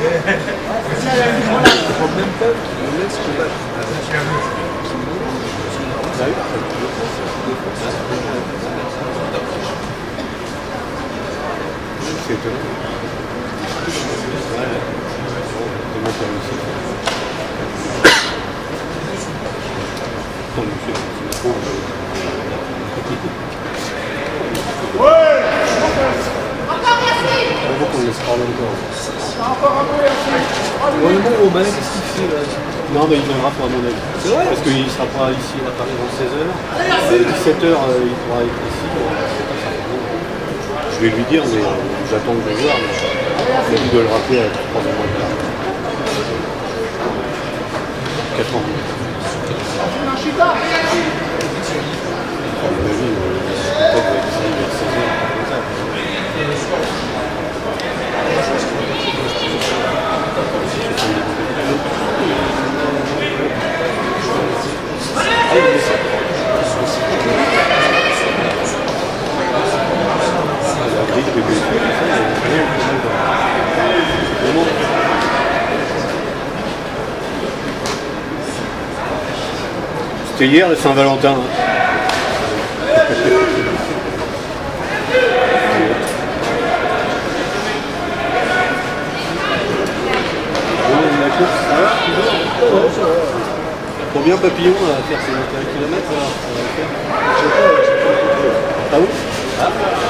même pas qu'il nous laisse combattre. C'est étonnant. Ouais! On voit qu'on laisse parler encore. Encore un peu, merci. Honnêtement, Romain, qu'est-ce qu'il fait là? Non, mais il viendra pour mon avis. C'est vrai? Parce qu'il ne sera pas ici à Paris avant 16h. 17h, il pourra être ici. Je vais lui dire, mais j'attends de le voir. Mais il doit le rappeler à 3 mois de tard. 4 ans. À mon avis, peut-être va être ici vers 16h. C'était hier le Saint-Valentin. Combien papillon à faire ces 21 km alors? Ah oui? Ah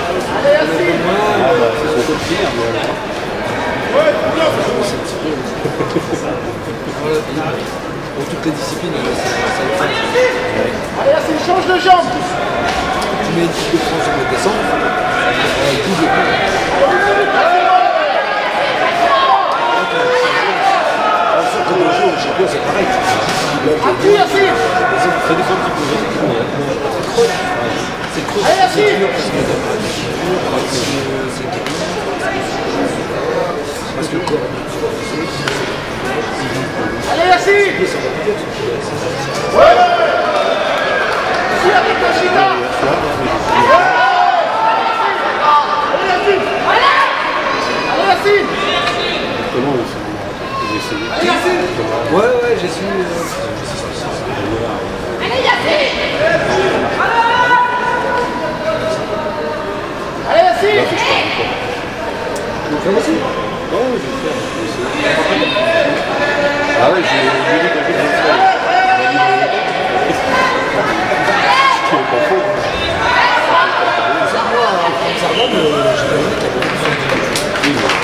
bah c'est son code tir, mais alors. Pour toutes les disciplines, ça Allez, c'est change de jambe. tu mets une équipe de France au mois de décembre, tout le coup. Au champion, c'est pareil. Appuie, assis. Ça dépend un petit peu. C'est creux. Allez, assis. Parce que le corps. Allez, assis. Ouais. Assis avec la chita. Allez, assis. Allez, assis. Comment ils essayé? Allez, assis. Ouais, j'ai su. Allez, assis. Allez, assis. Là, faut que je parle encore. Tu veux faire aussi? Ouais, je vais le faire. Ah ouais, j'ai dit que je vais le faire. Ce qui est pas faux. Moi, en observant, j'ai pas vu qu'il y avait Oui, mais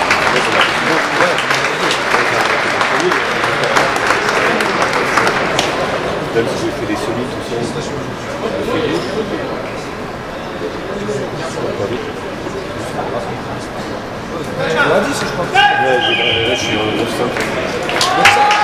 même si j'ai fait des solides, tout ça, je fait vite. Pas vite. Tu l'as dit, je crois. Ouais, là, je suis en 9-5.